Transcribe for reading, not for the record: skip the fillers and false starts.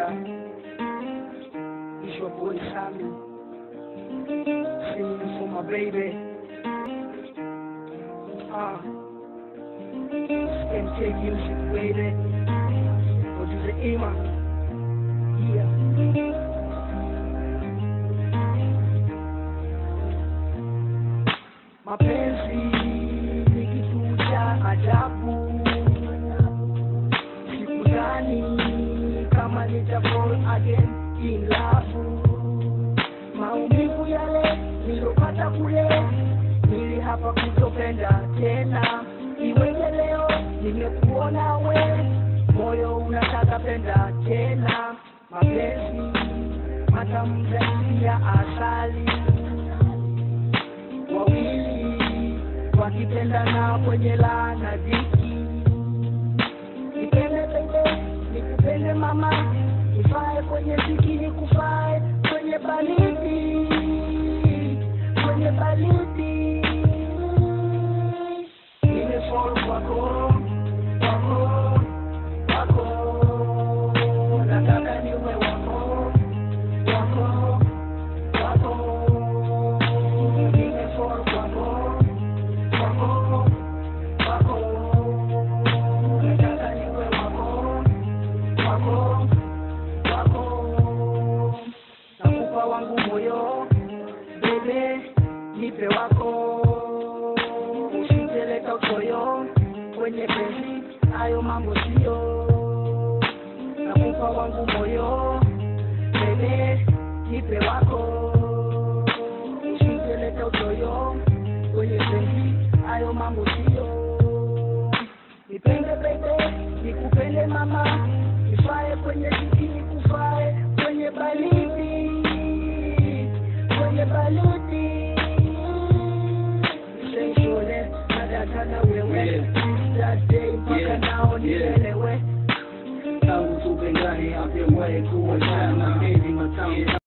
Yeah. It's your boy Sammy, singing for my baby. MK Music, baby. Producer Ima. Yeah. Mapenzi ni kitu cha ajabu. Sikudhani kama nitafall again in love. Maumivu yale nilopata kule, nili hapa kutopenda tena. Iweje leo nimekuona we, moyo unataka penda tena. Mapenzi matamu zaidi ya asali, wawili wakipendana kwenye raha na dhiki. Nipende baby, nikupende mama, nifae kwenye dhiki, nikufae kwenye baridi, kwenye baridi. Nimefall kwako, kwako, kwako, nataka niwe wako, wako, wako. Nimefall kwako, kwako, kwako, nataka niwe wako, wako, wako. Nakupa wangu moyo, bebe, nipe wako. Usiteleka uchoyo kwenye penzi, hayo mambo sio. Nakupa wangu moyo, bebe, nipe wako. Usiteleka uchoyo kwenye penzi, hayo mambo sio. Nipende bebe, nikupende mama, nifae kwenye dhiki, nikufae kwenye baridi, kwenye baridi. Shule nadata na wewe, that day mpaka nao nielewe. Tangu tupendane hapo wewe kuwa jana, baby matamu.